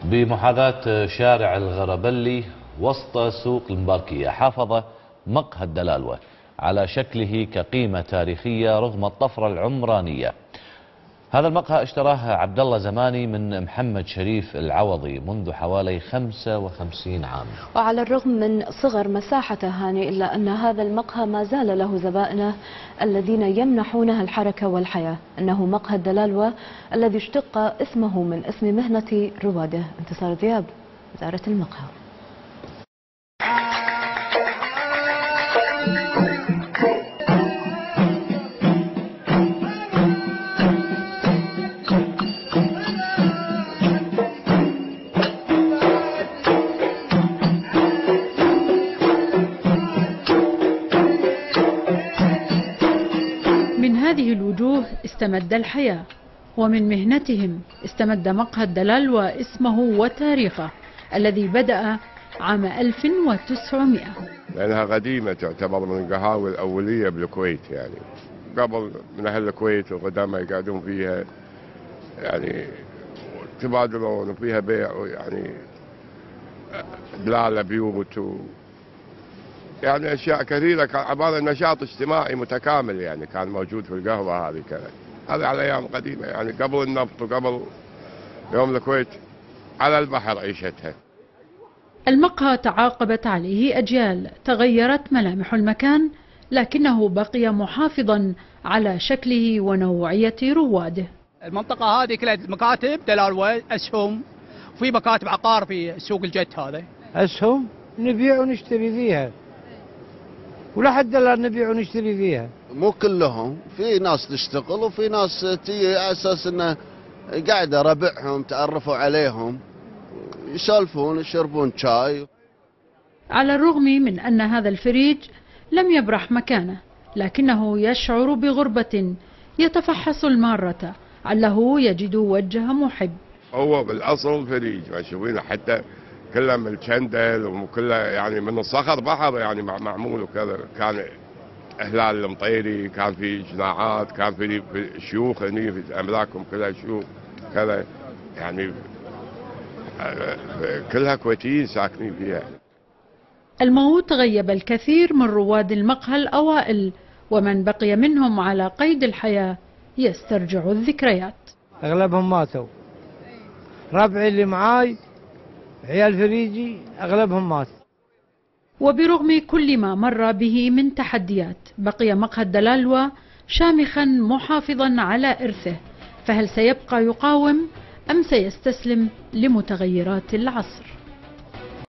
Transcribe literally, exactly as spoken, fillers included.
بمحاذاة شارع الغربلي وسط سوق المباركية حافظ مقهى الدلالوة على شكله كقيمة تاريخية رغم الطفرة العمرانية. هذا المقهى اشتراه عبد الله زماني من محمد شريف العوضي منذ حوالي خمسة وخمسين عام. وعلى الرغم من صغر مساحته هاني إلا أن هذا المقهى ما زال له زبائنه الذين يمنحونه الحركة والحياة. أنه مقهى الدلالوة الذي اشتق اسمه من اسم مهنة رواده. انتصار ذياب، وزارة المقهى. من هذه الوجوه استمد الحياة، ومن مهنتهم استمد مقهى الدلالوة اسمه وتاريخه الذي بدأ عام ألف وتسعمئة. لأنها قديمة، تعتبر من القهاوي الأولية بالكويت، يعني قبل من أهل الكويت القدامى يقعدون فيها، يعني تبادلون وفيها بيع، يعني دلالة بيوت و يعني أشياء كثيرة، كان عبارة عن نشاط اجتماعي متكامل يعني كان موجود في القهوة هذه. كانت هذه على أيام قديمة، يعني قبل النفط وقبل يوم الكويت على البحر عيشتها. المقهى تعاقبت عليه أجيال، تغيرت ملامح المكان لكنه بقي محافظا على شكله ونوعية رواده. المنطقة هذه كلها مكاتب دلالوة، أسهم، وفي مكاتب عقار في سوق الجت. هذا أسهم نبيع ونشتري فيها، ولحد الآن نبيع ونشتري فيها. مو كلهم، في ناس تشتغل وفي ناس تيجي على اساس انه قاعده ربعهم تعرفوا عليهم، يسولفون يشربون شاي. على الرغم من أن هذا الفريج لم يبرح مكانه، لكنه يشعر بغربة يتفحص المارة عله يجد وجه محب. هو بالأصل فريج، ما تشوفينه حتى كله من الشندل وكله يعني من الصخر بحر، يعني معمول وكذا. كان إهلال المطيري، كان في جناعات، كان في شيوخ هني في أملاكهم كلها شيوخ كذا، يعني كلها كويتيين ساكنين فيها. الموت غيب الكثير من رواد المقهى الأوائل، ومن بقي منهم على قيد الحياة يسترجع الذكريات. أغلبهم ماتوا، ربعي اللي معاي عيال فريجي أغلبهم مات. وبرغم كل ما مر به من تحديات بقي مقهى الدلالوة شامخا محافظا على إرثه، فهل سيبقى يقاوم أم سيستسلم لمتغيرات العصر؟